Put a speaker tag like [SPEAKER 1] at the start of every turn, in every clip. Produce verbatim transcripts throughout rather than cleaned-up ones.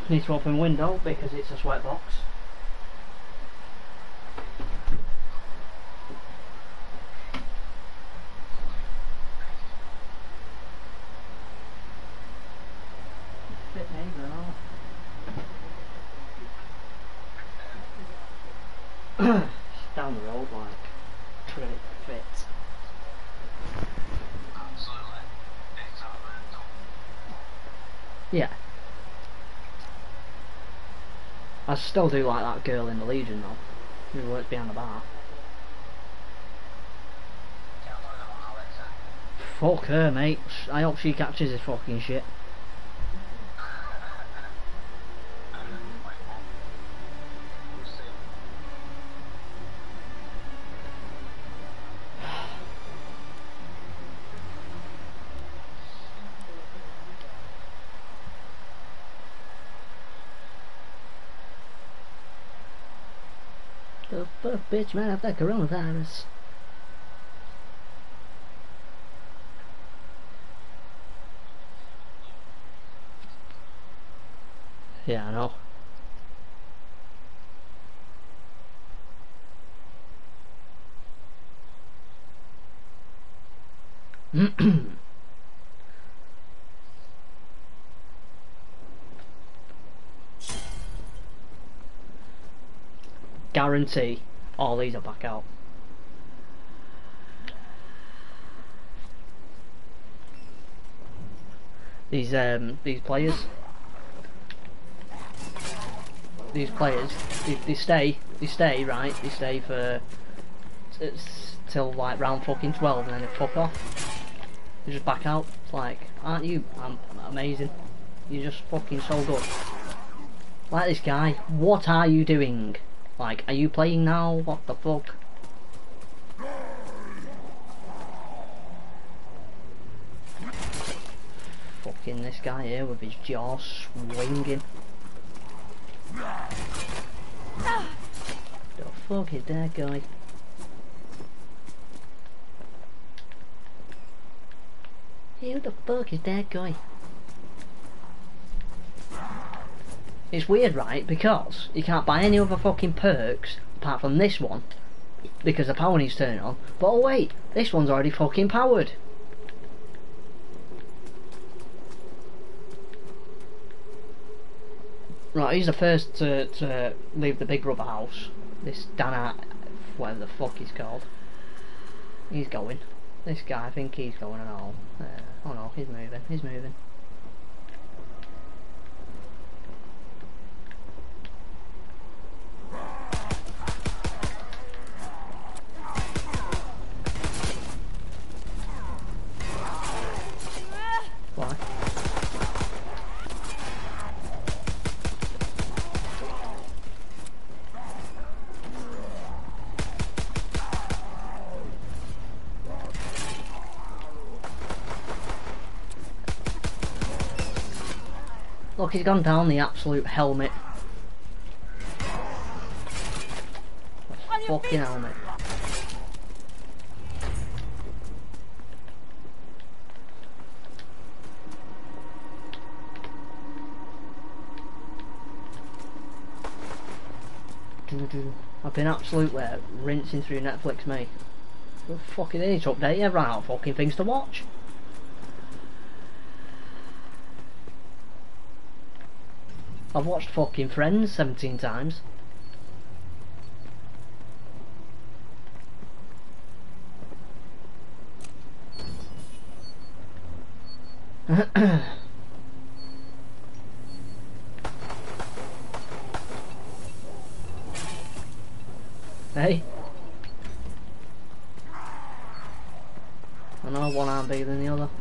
[SPEAKER 1] Need to open window because it's a sweat box. Bit neighbour, no? Down the road, like, really fits. Yeah. I still do like that girl in the Legion though, who works behind the bar. Fuck her, mate. I hope she catches this fucking shit. The fuck, bitch, man, I've got coronavirus. Yeah, I know. Guarantee all these are back out. These um these players these players they, they stay they stay right they stay for it's till like round fucking twelve and then they fuck off. They just back out. It's like, aren't you I'm amazing? You're just fucking so good. Like this guy, what are you doing? Like, are you playing now? What the fuck? Fucking this guy here with his jaw swinging. The fuck is that guy? Who the fuck is that guy? It's weird, right? Because you can't buy any other fucking perks apart from this one because the power needs turning on. But oh wait, this one's already fucking powered. Right, he's the first to, to leave the big rubber house. This Dana, whatever the fuck he's called. He's going. This guy, I think he's going and all. Uh, oh no, he's moving, he's moving. Why? Look, he's gone down the absolute helmet. Fucking helmet. I've been absolutely rinsing through Netflix, mate. What the fuck is it? It's update, I've run out of fucking things to watch. I've watched fucking Friends seventeen times. Hey? I know one arm bigger than the other.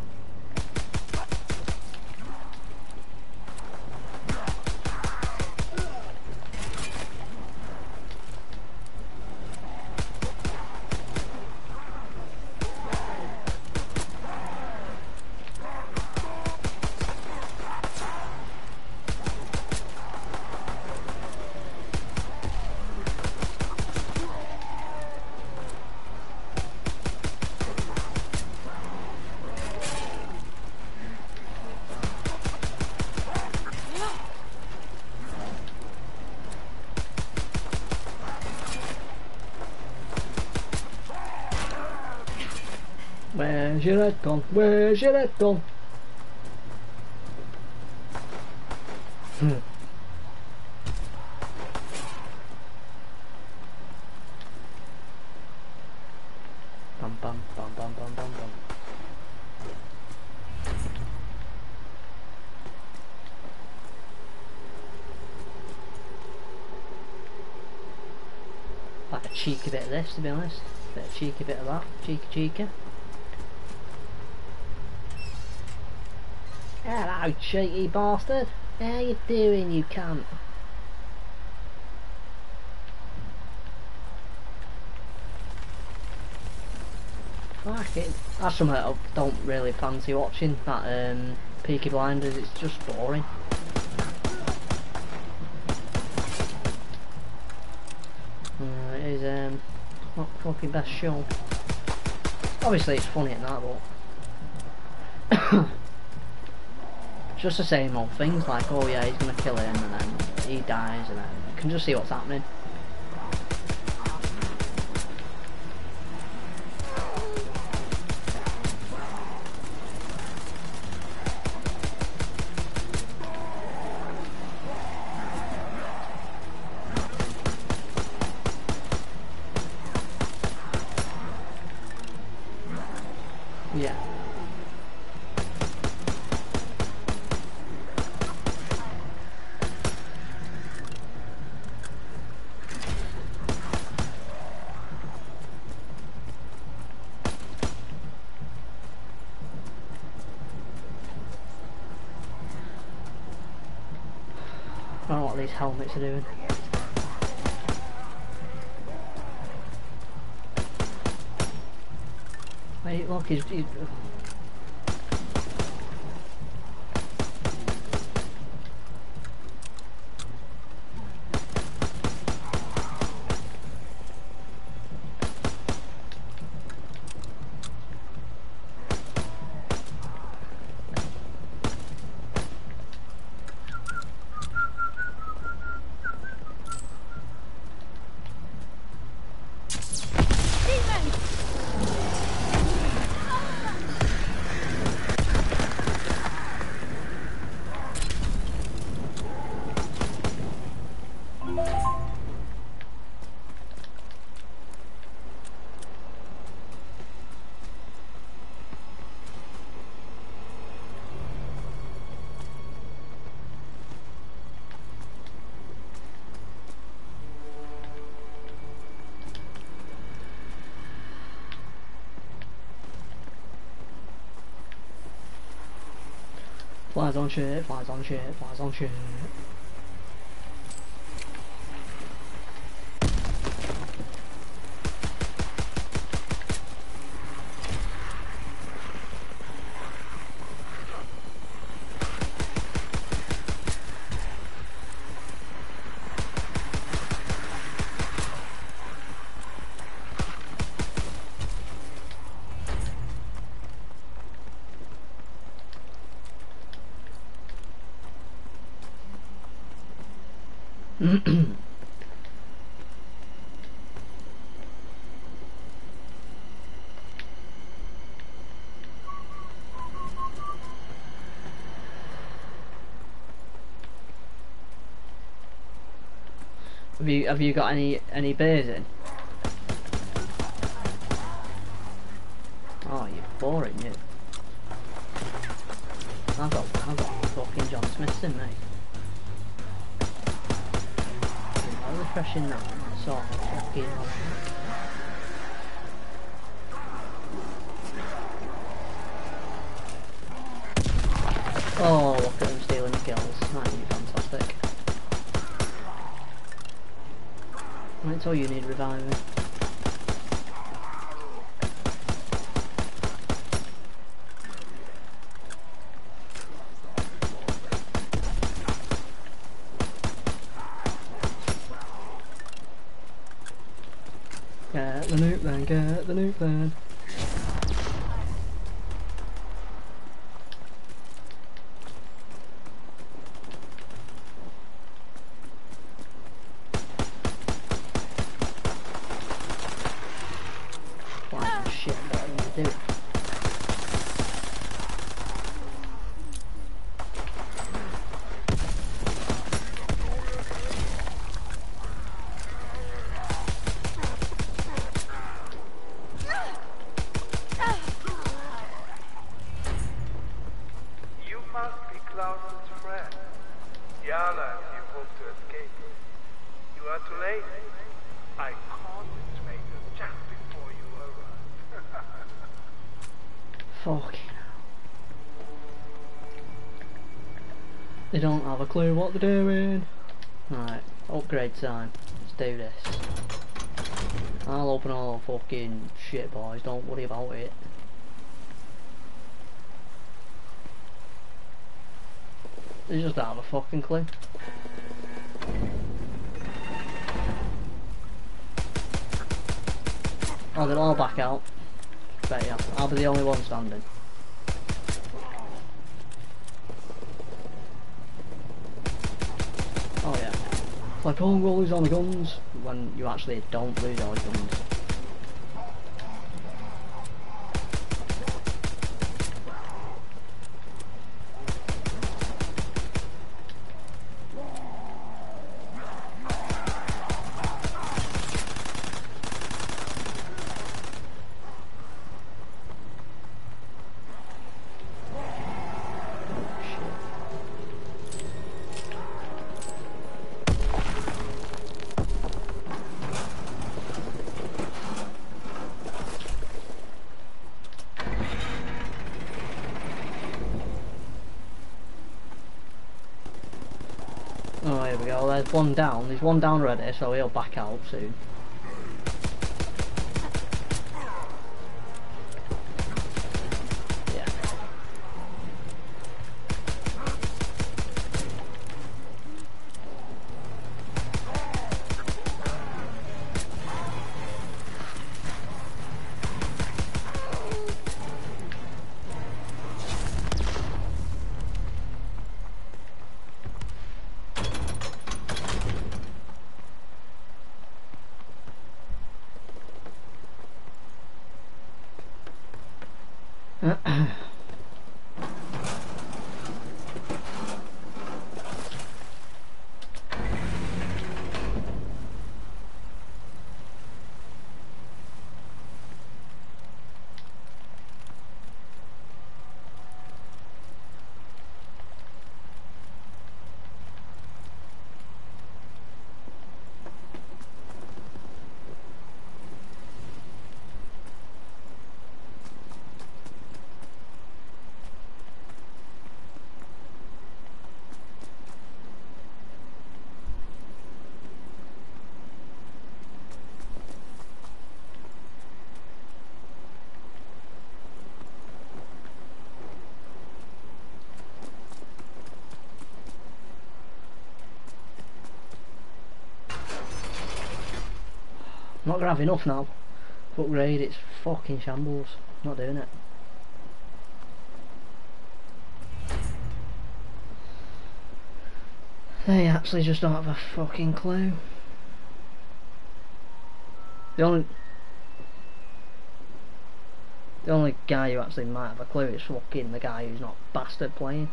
[SPEAKER 1] Where's your head gone? Where's your head gone? Hmm. Bum bum bum bum bum bum bum. Like a cheeky bit of this, to be honest. Bit of cheeky bit of that. Cheeky cheeky. Hello, cheeky bastard. How you doing, you cunt? Fuck it. That's something I don't really fancy watching. That um, Peaky Blinders. It's just boring. Uh, it is um, not the fucking best show. Obviously, it's funny and that, but it's just the same old things. Like, oh yeah, he's gonna kill him, and then he dies, and then you can just see what's happening. Yeah. I don't know what these helmets are doing. Wait, look, he's... he's Flies on shit, flies on shit, flies on shit. Have you have you got any any beers in? Oh, you're boring, you. I've got I've got fucking John Smith's in, mate. I'm refreshing that. So fucking. Oh, look at him stealing the kills. That'd be fantastic. That's all you need reviving. Get the nuke then, get the nuke then. Shit, what are you doing?
[SPEAKER 2] you hope to escape. You are too late. I caught the traitors just before you arrived.
[SPEAKER 1] Fucking hell. They don't have a clue what they're doing. Right, upgrade time. Let's do this. I'll open all the fucking shit, boys. Don't worry about it. They just don't have a fucking clue. Oh, they'll all back out. Bet ya. I'll be the only one standing. Oh yeah. It's like, oh, we'll lose all the guns, when you actually don't lose all the guns. Oh, here we go, there's one down, there's one down already, so he'll back out soon. Yeah. I'm not gonna have enough now. Upgrade, it's fucking shambles. Not doing it. They actually just don't have a fucking clue. The only The only guy who actually might have a clue is fucking the guy who's not bastard playing.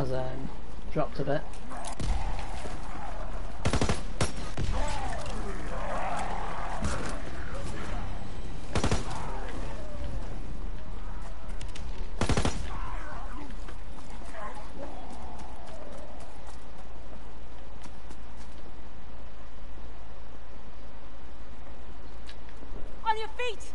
[SPEAKER 1] has um, dropped a bit.
[SPEAKER 3] On your feet!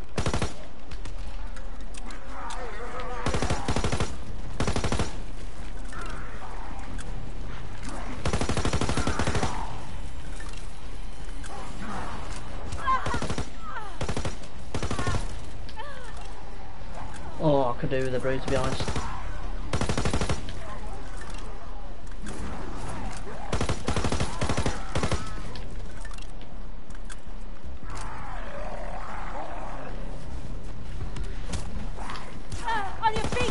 [SPEAKER 1] Oh, I could do with a brew, to be honest.
[SPEAKER 3] Ah, on your feet!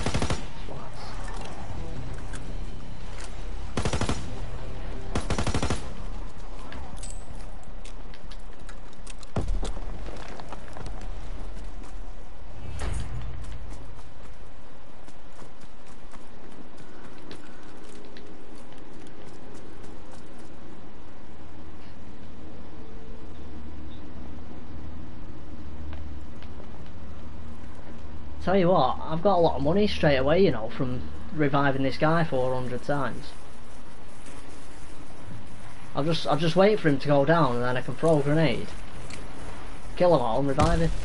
[SPEAKER 1] Tell you what, I've got a lot of money straight away, you know, from reviving this guy four hundred times. I'll just, I'll just wait for him to go down and then I can throw a grenade, kill him all and revive him.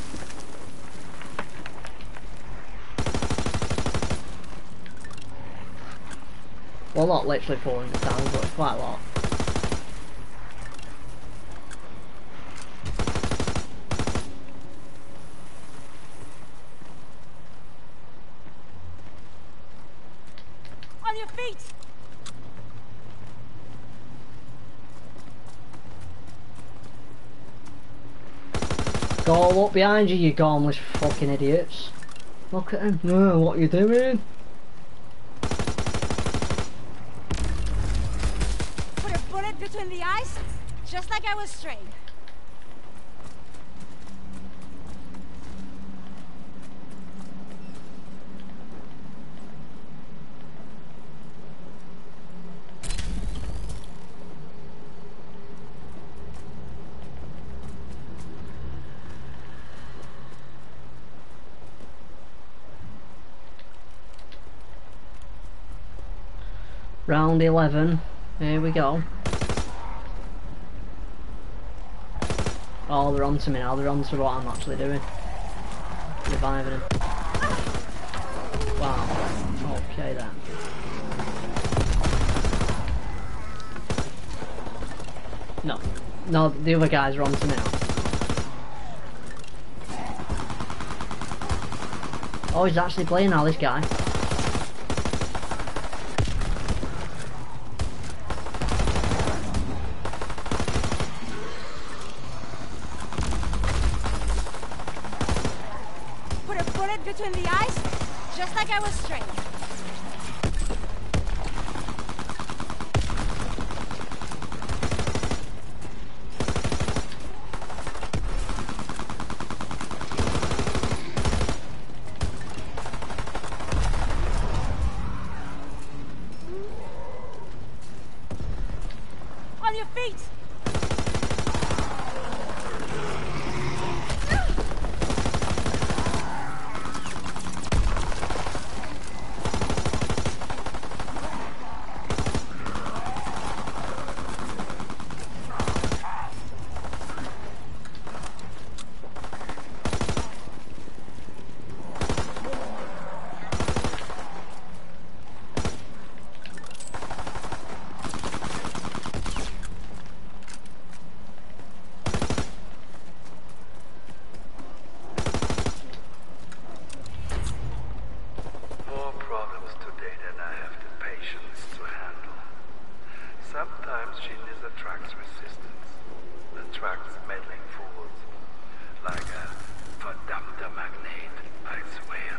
[SPEAKER 1] Well, not literally four hundred times, but it's quite a lot.
[SPEAKER 3] On your feet!
[SPEAKER 1] Go look behind you, you gormless fucking idiots. Look at him. No, what are you doing?
[SPEAKER 3] Put a bullet between the eyes, just like I was trained.
[SPEAKER 1] Round eleven. Here we go. Oh, they're on to me now. They're on to what I'm actually doing. Reviving him. Wow. Okay then. No. No, the other guys are on to me now. Oh, he's actually playing now, this guy.
[SPEAKER 3] Put a bullet between the eyes, just like I was trained. On your feet!
[SPEAKER 2] More problems today than I have the patience to handle. Sometimes genius attracts resistance, attracts meddling fools, like a verdammter Magnet, I swear.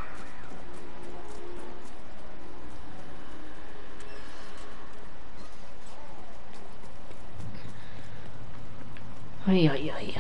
[SPEAKER 1] Ay, ay, ay.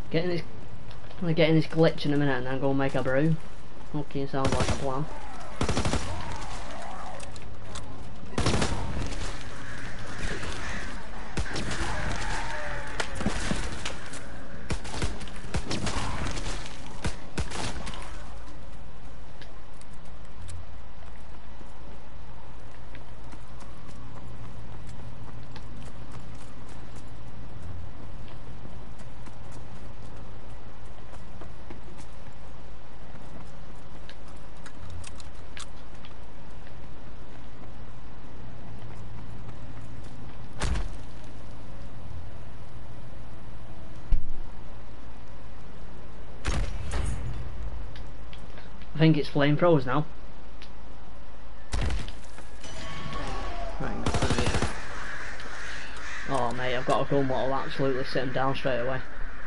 [SPEAKER 1] Getting this, I'm gonna get in this glitch in a minute and then go make a brew. Okay, sounds like a plan. I think it's flamethrowers now. Right, oh mate, I've got a gun that'll absolutely sit him down straight away.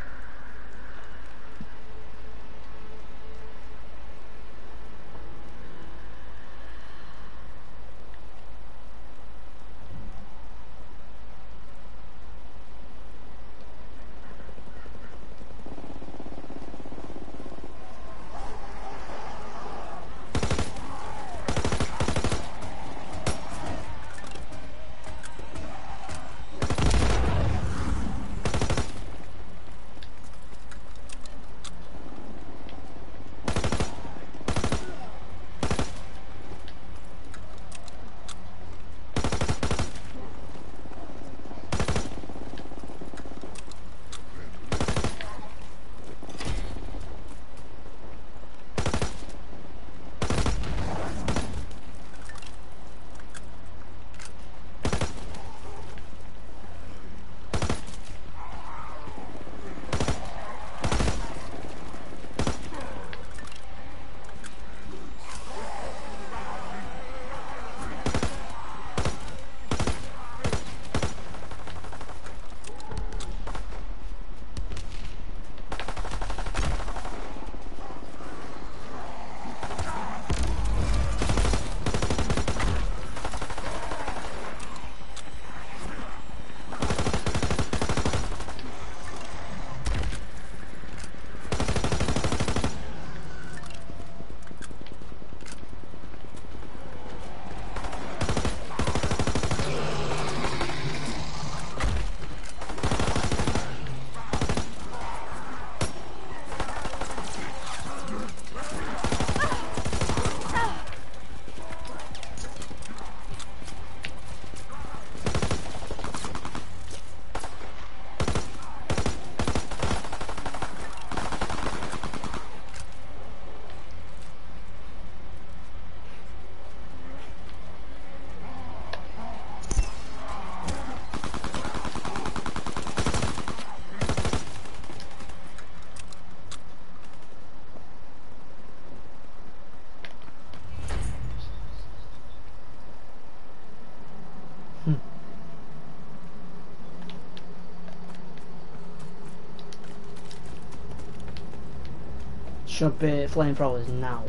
[SPEAKER 1] Should be flamethrowers now.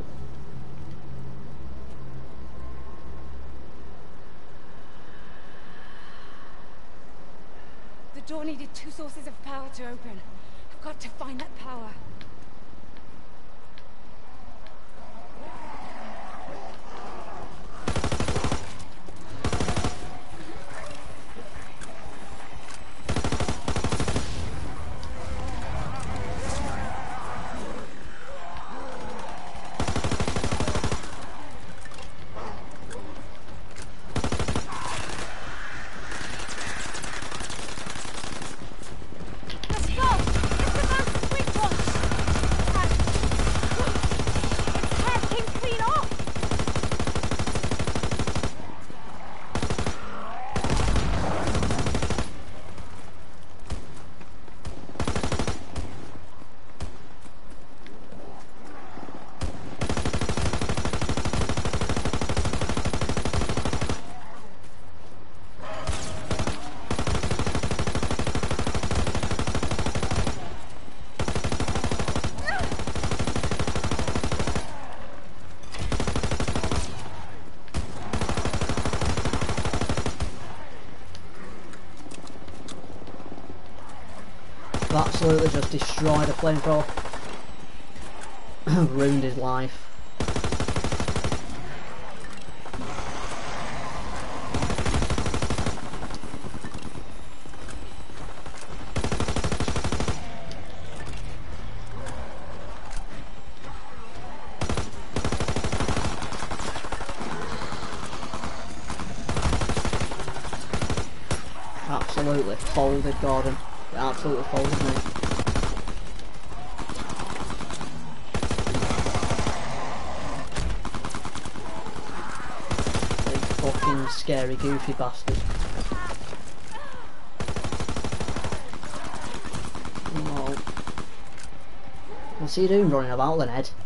[SPEAKER 3] The door needed two sources of power to open. I've got to find that power. Let's go! It's the most quick one!
[SPEAKER 1] I've absolutely just destroyed a flamethrower. Ruined his life. Absolutely folded Gordon. It absolutely folded me. Big fucking scary goofy bastard. No. What's he doing running about then, Ed?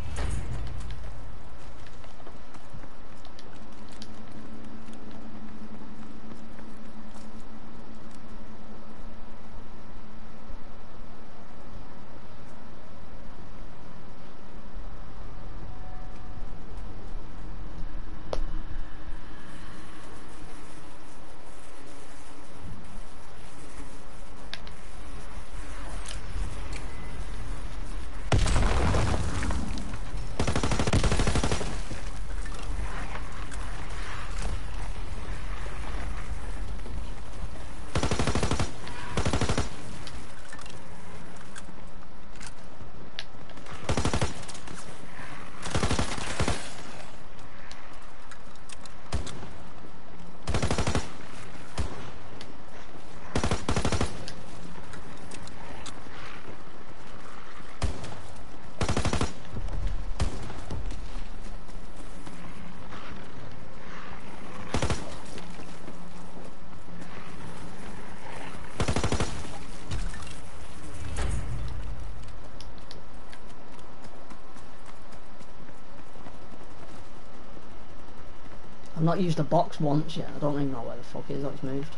[SPEAKER 1] I've not used the box once yet. I don't even know where the fuck it is. Oh, it's moved.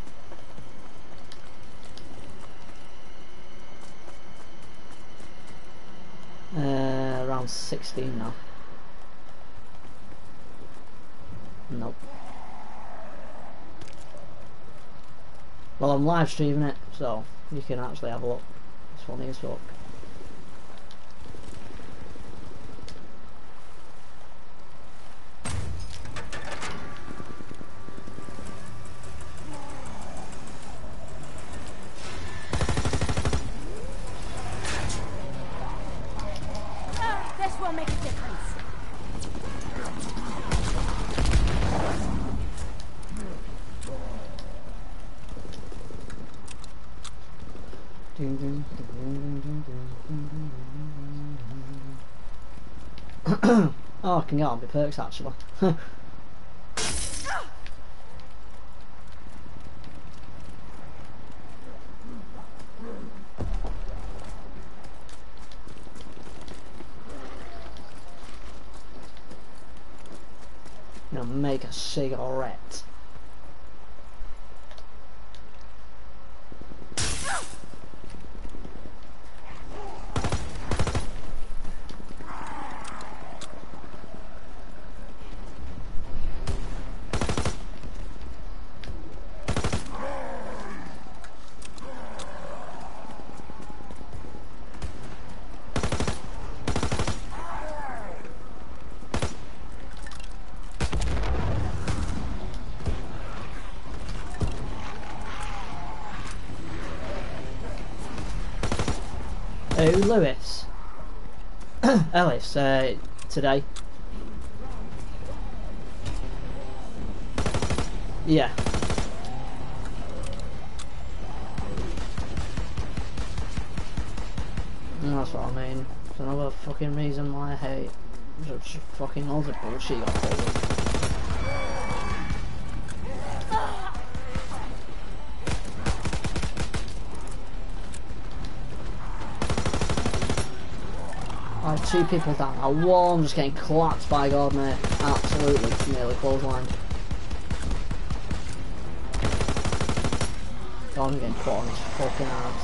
[SPEAKER 1] Uh, around sixteen now. Nope. Well, I'm live streaming it, so you can actually have a look. It's funny as fuck. Oh, I can get on my perks actually. Gonna make a cigarette. Who, Lewis? Ellis, uh, today. Yeah. And that's what I mean. It's another fucking reason why I hate such fucking all the bullshit you got forward. I have two people down. I one just getting clapped by God, mate. Absolutely, nearly clotheslined. God, I'm getting put on his fucking ass.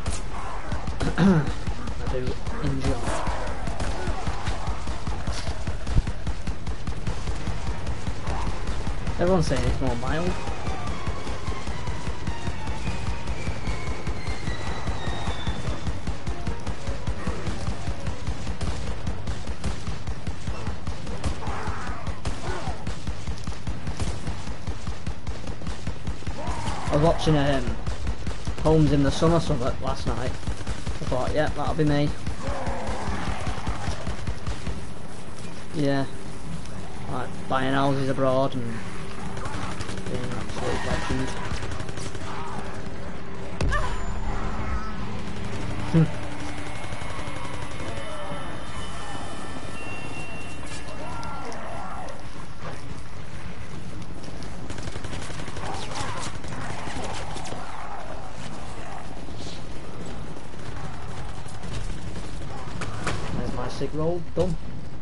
[SPEAKER 1] I do enjoy. Everyone's saying it's more mild. I was watching um, Homes in the Summer Summit last night. I thought, yeah, that'll be me. Yeah, like buying houses abroad and being an absolute legend. There's my sig roll, done.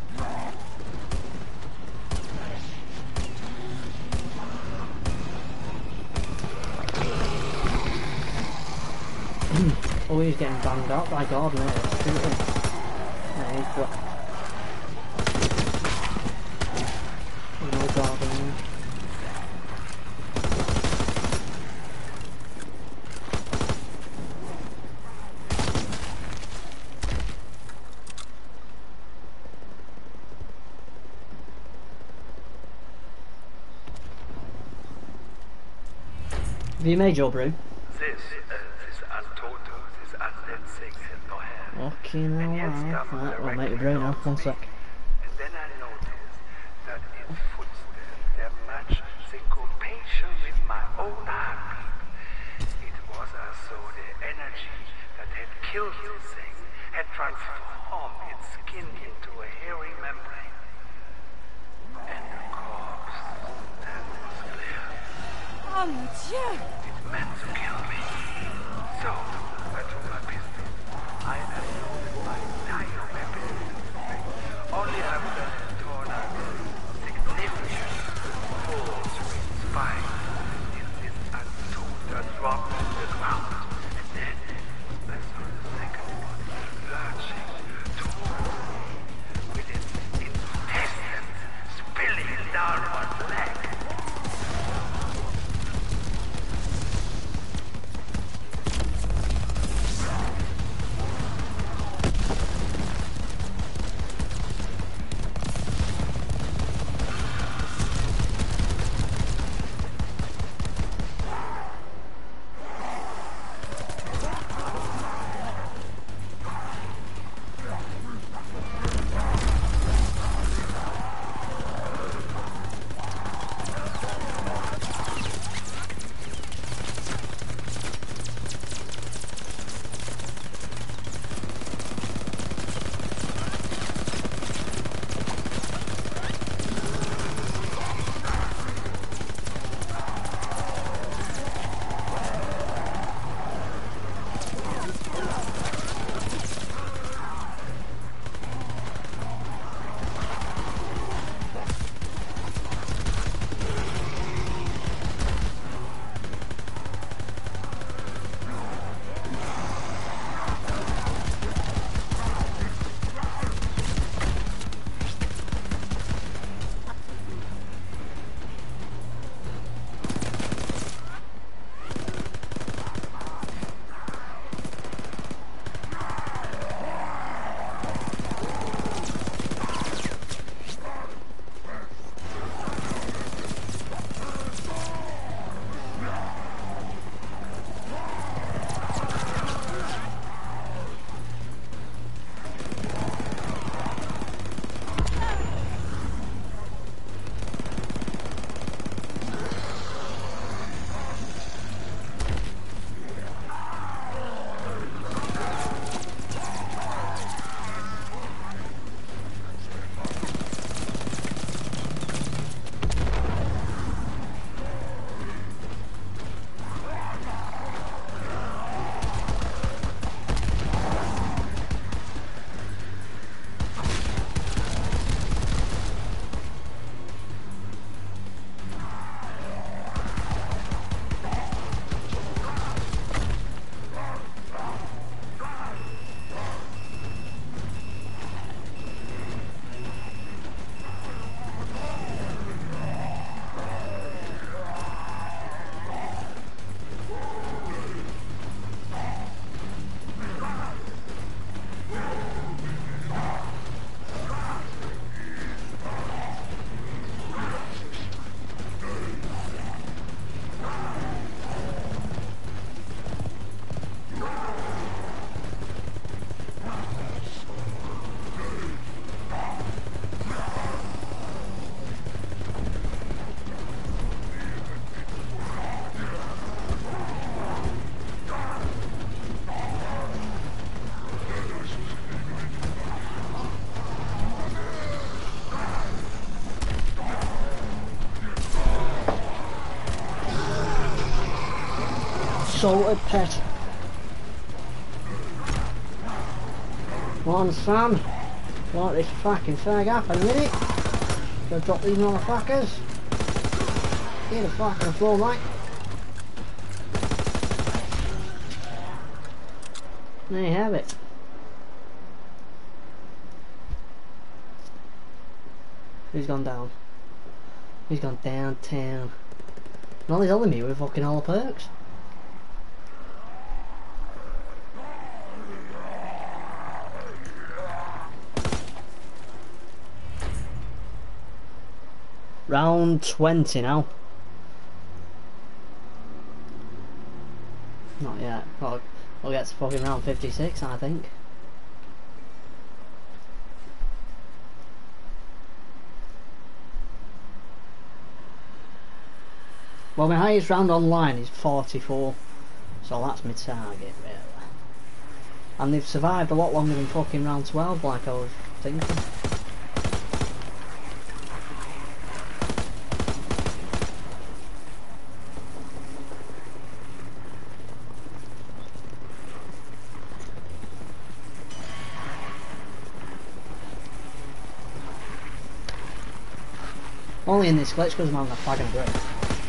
[SPEAKER 1] Oh, he's getting banged out by Gordon there. Yeah, he's got no Gordon there. Have you made your brew?
[SPEAKER 2] This, uh, this untold, this undead thing has no hair.
[SPEAKER 1] Okay, now, alright. Right, well, make your brew now. One sec.
[SPEAKER 2] And then I noticed that its footsteps, their match syncopation with my own heartbeat. It was as though the energy that had killed the thing had transformed its skin into a hairy membrane. And the corpse, that was clear.
[SPEAKER 3] Oh mon Dieu!
[SPEAKER 2] It meant to kill me. So, I took my pistol. I unloaded my entire weapon. Only after it torn out significant holes in its spine did this untold drop to the ground. And then I saw the second one lurching toward me with its intestines spilling down one leg.
[SPEAKER 1] salted pit. Come on, Sam. Light this fucking fag up in a minute. Gonna drop these motherfuckers. Get the fuck on the floor, mate. There you have it. Who's gone down? Who's gone downtown? And all these other me with fucking all the perks. Round twenty now. Not yet. Well, we'll get to fucking round fifty-six, I think. Well, my highest round online is forty-four, so that's my target, really. And they've survived a lot longer than fucking round twelve, like I was thinking. Only in this glitch because I'm having a flag and a brick.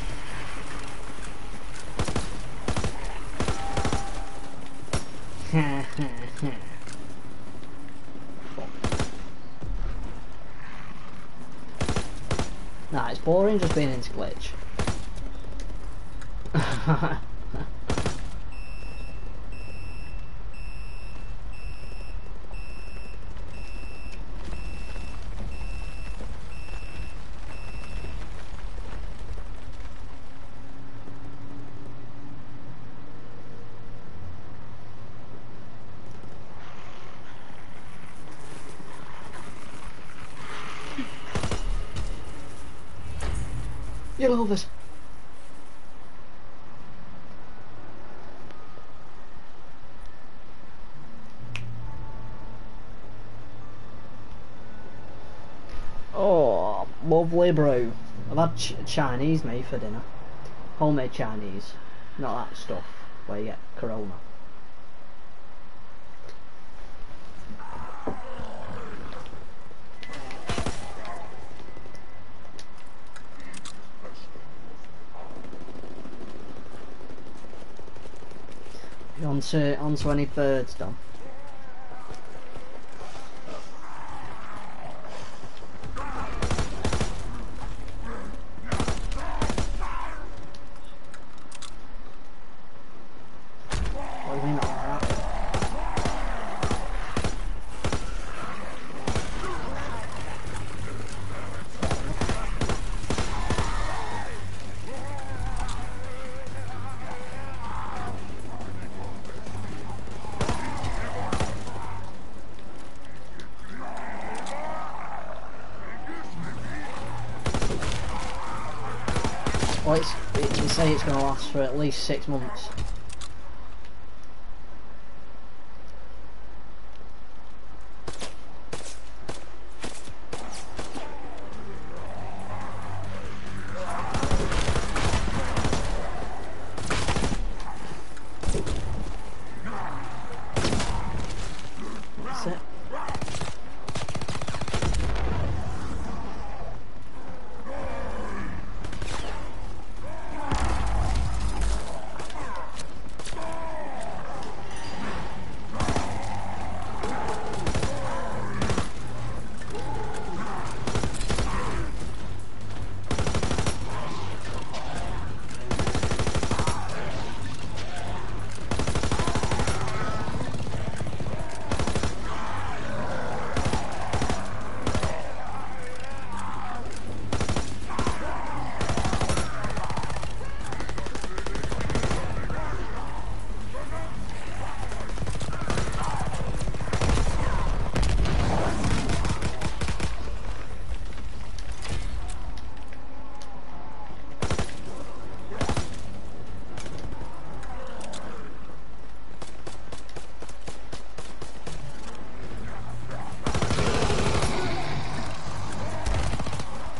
[SPEAKER 1] Nah, it's boring just being in this glitch. You'll love it. Oh, lovely brew. I've had ch Chinese made for dinner. Homemade Chinese. Not that stuff where you get corona. Onto, onto any birds, Dom. What do you mean not like that? Well, it's, it, they say it's going to last for at least six months. That's it.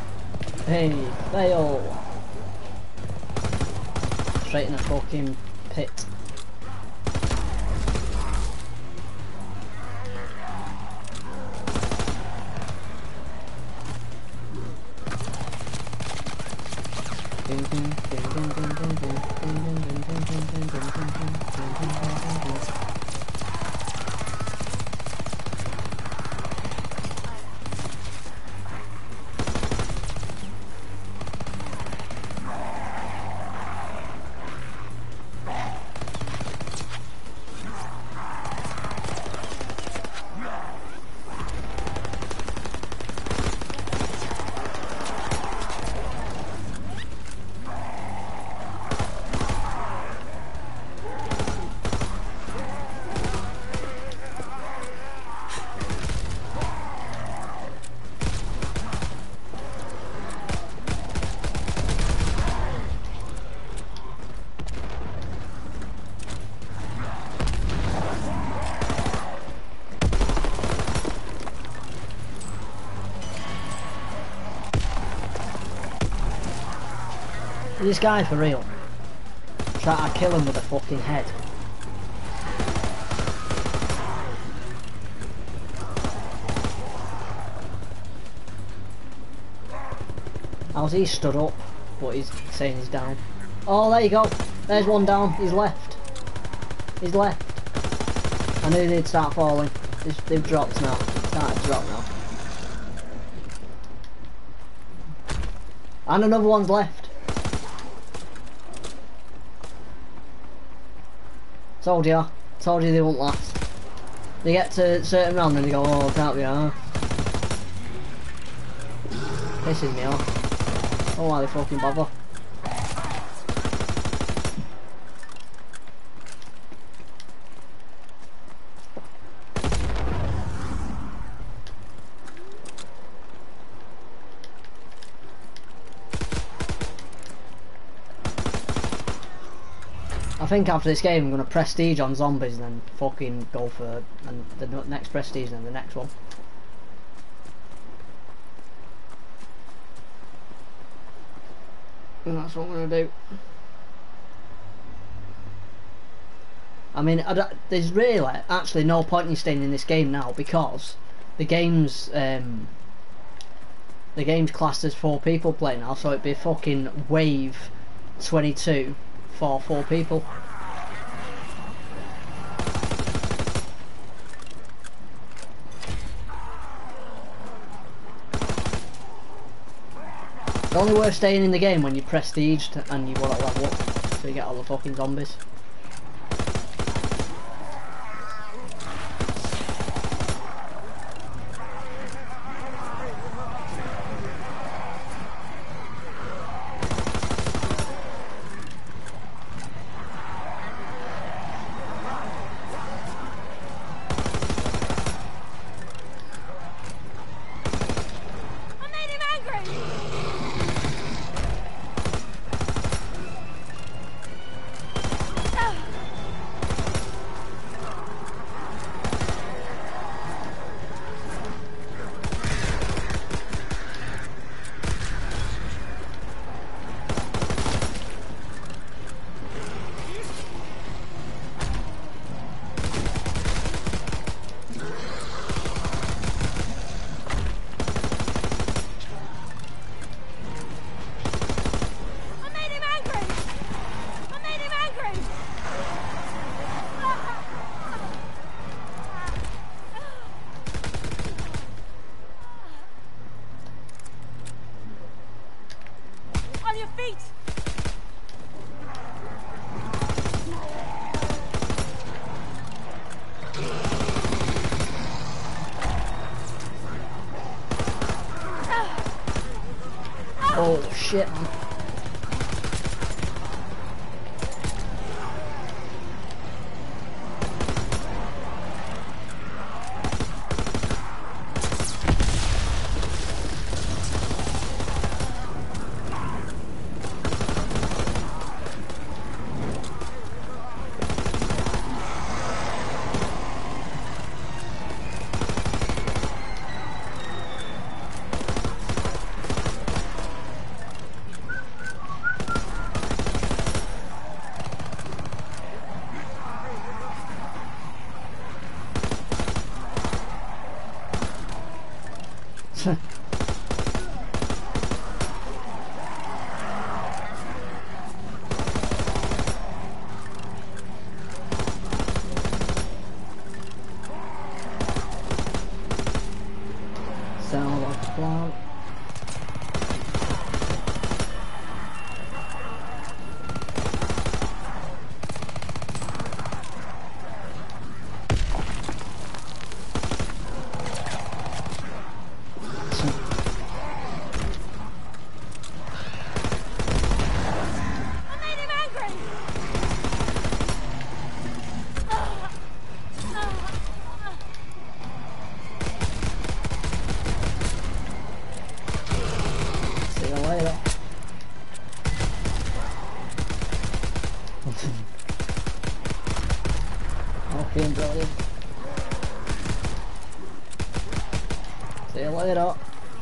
[SPEAKER 1] Hey, fail! Straight in the fucking pit. This guy for real. Try to kill him with a fucking head. How's he stood up? But he's saying he's down. Oh, there you go. There's one down. He's left. He's left. I knew they'd start falling. They've, they've dropped now. Started to drop now. And another one's left. Told ya. Told you they won't last. They get to a certain round and they go, oh, can't be hard. Pisses me off. Oh, why they fucking bother. I think after this game I'm going to prestige on zombies and then fucking go for and the next prestige and then the next one. And that's what I'm going to do. I mean, I don't, there's really actually no point in staying in this game now because the game's um, the game's classed as four people play now, so it'd be fucking wave twenty-two for four people. It's only worth staying in the game when you're prestiged and you want to level up, so you get all the fucking zombies.
[SPEAKER 3] On your feet!
[SPEAKER 1] Oh shit, man. Sound like a plant. Okay, brilliant. See you later.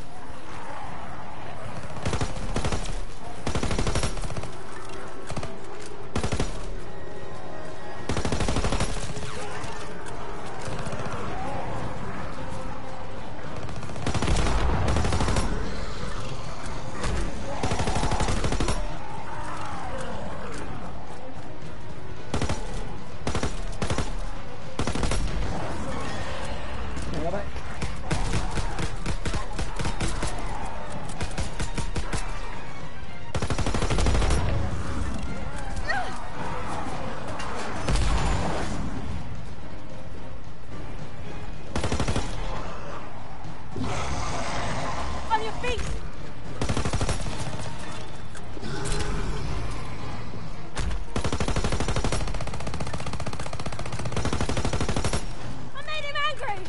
[SPEAKER 1] Go back.
[SPEAKER 3] On your feet! I made him angry!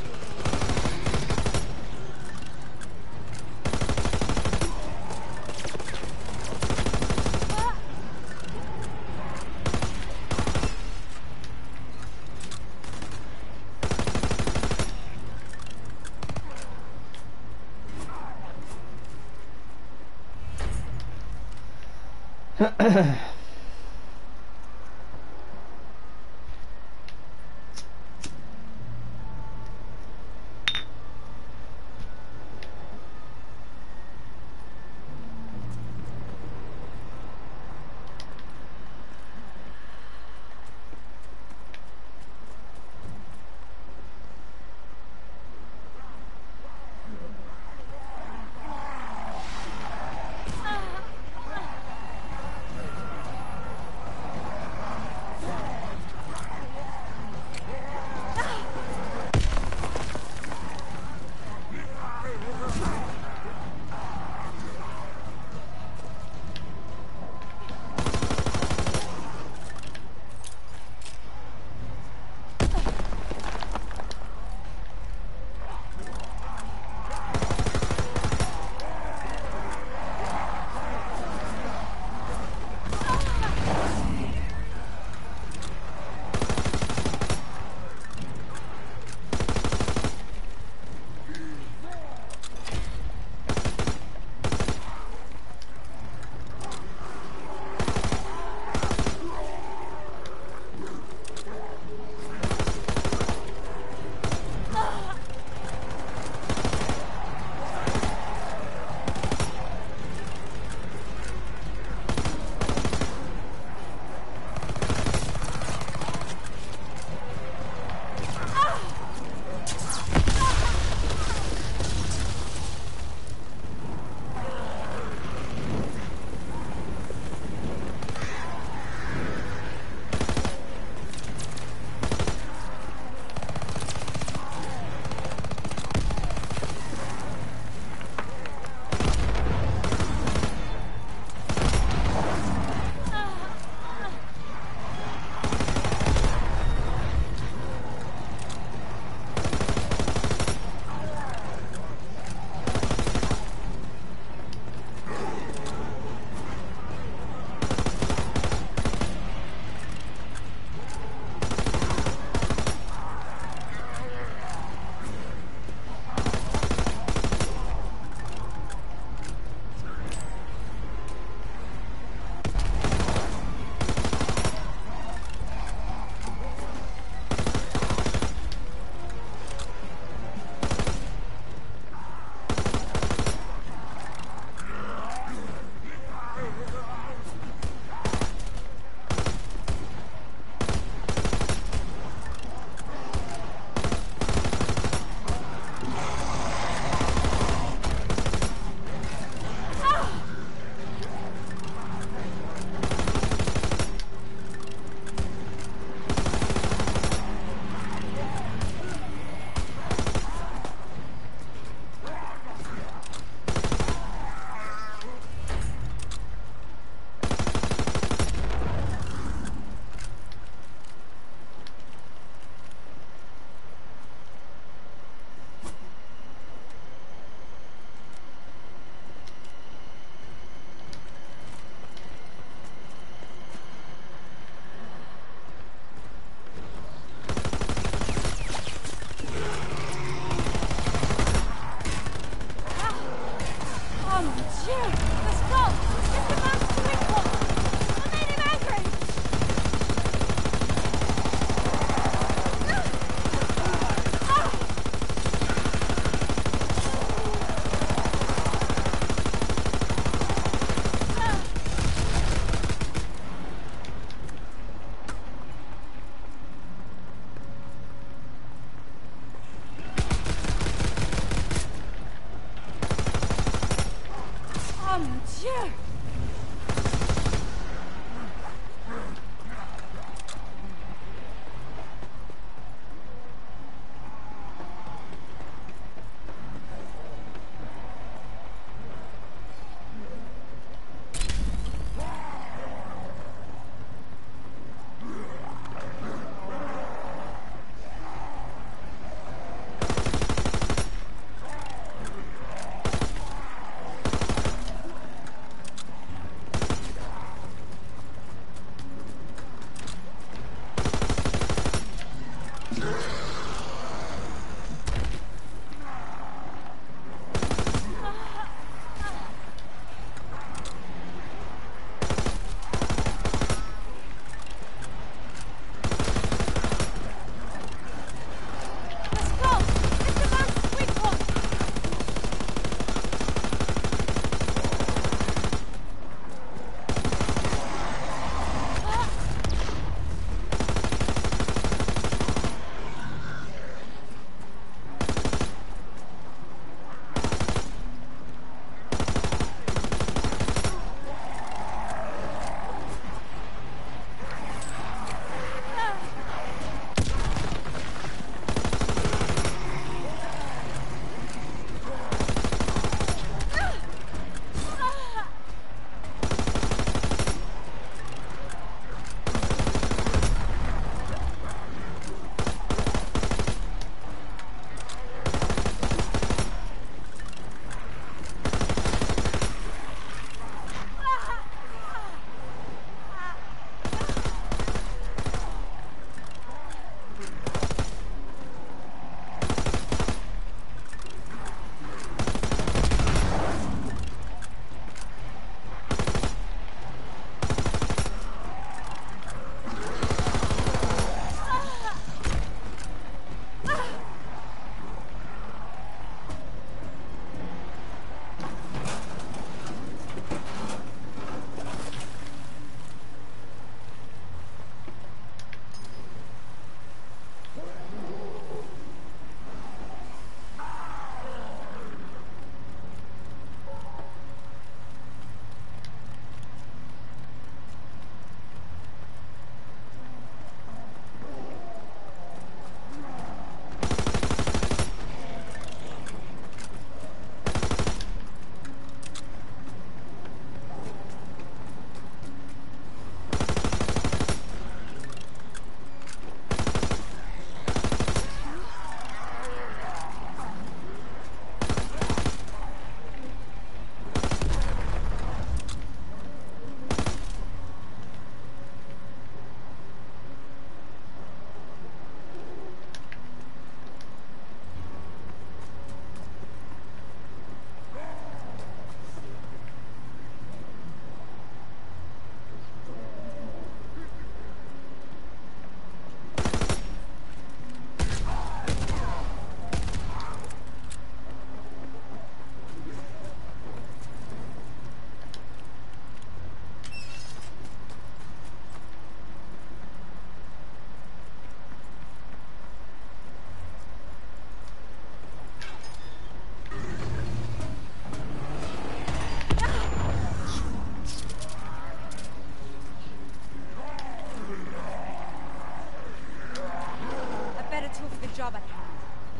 [SPEAKER 3] job at hand.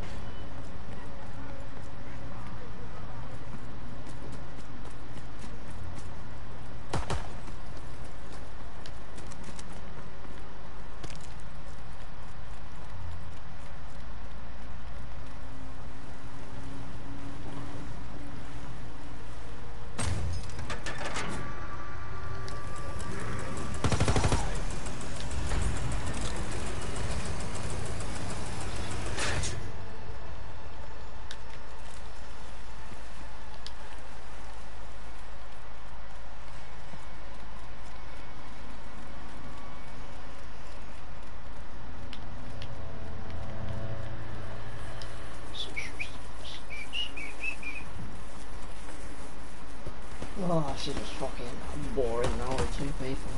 [SPEAKER 1] Oh, this is just fucking boring now with two people.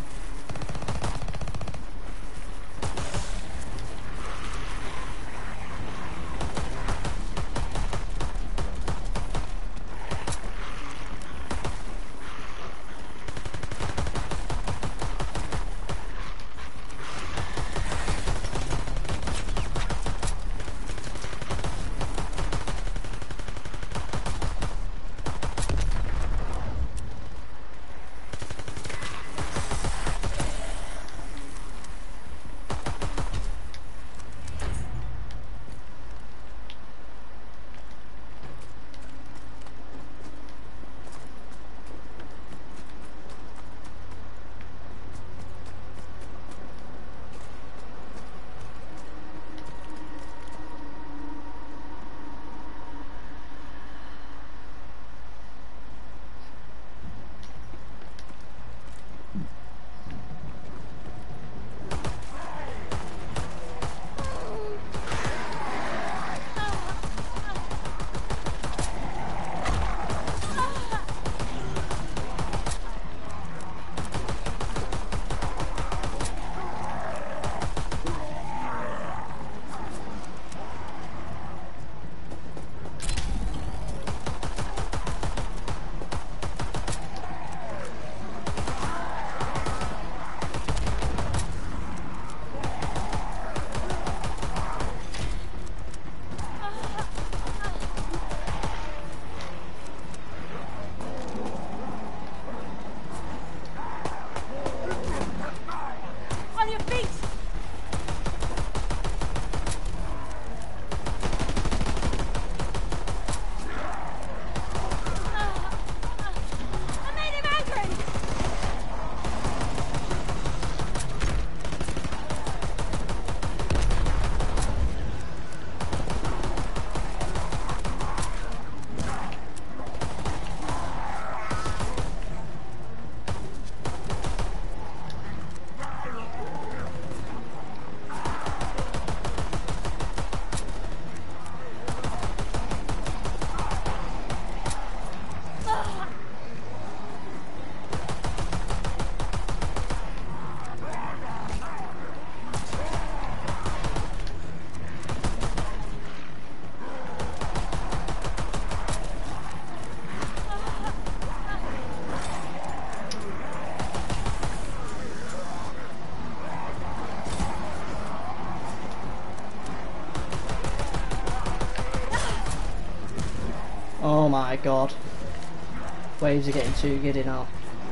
[SPEAKER 1] Oh my god. Waves are getting too giddy now.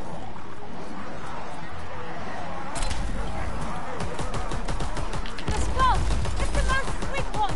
[SPEAKER 3] Let's go! It's the most weak one!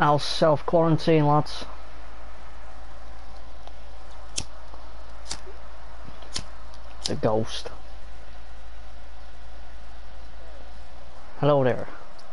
[SPEAKER 1] I'll self-quarantine, lads. The ghost. Hello there.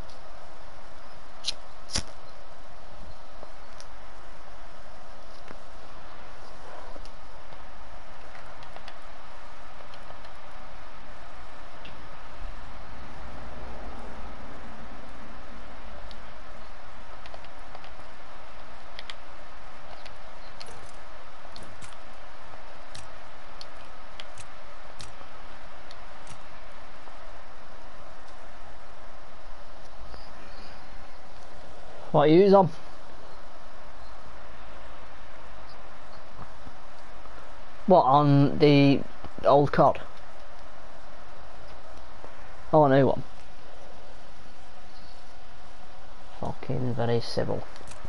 [SPEAKER 1] What you use on? What, on the old C O D? Oh, a new one. Fucking very civil.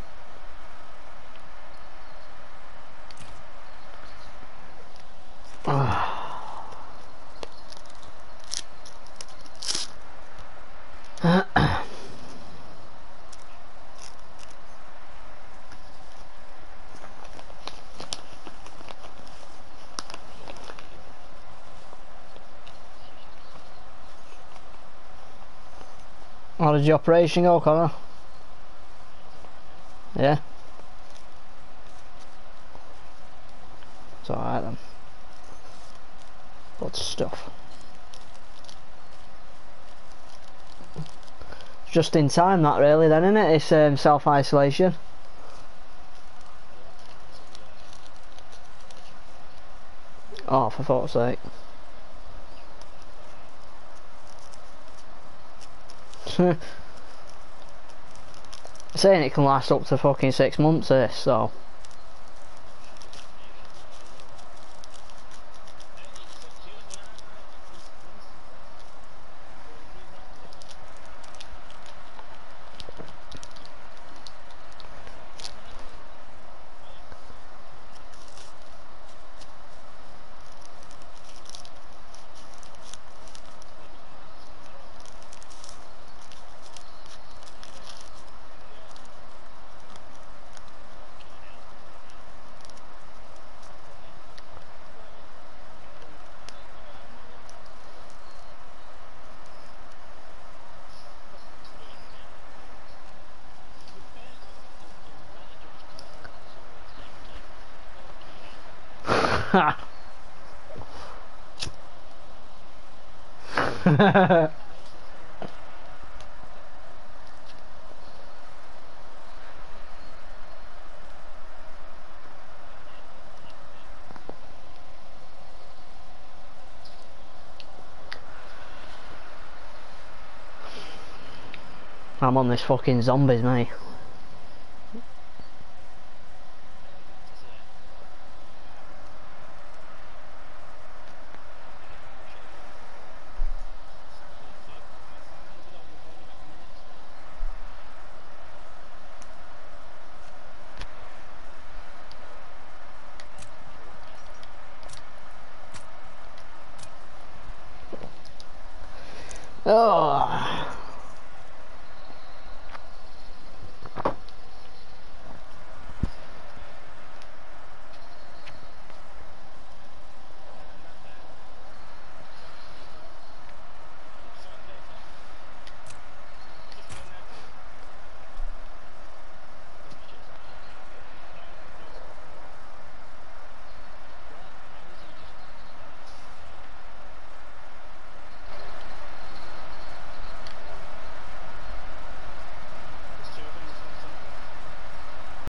[SPEAKER 1] How did your operation go, Connor? Yeah? It's alright then. Good stuff. It's just in time that really then, isn't it? It's um, self-isolation. Oh, for fuck's sake. Saying it can last up to fucking six months this, so ha. I'm on this fucking zombies, mate. Oh.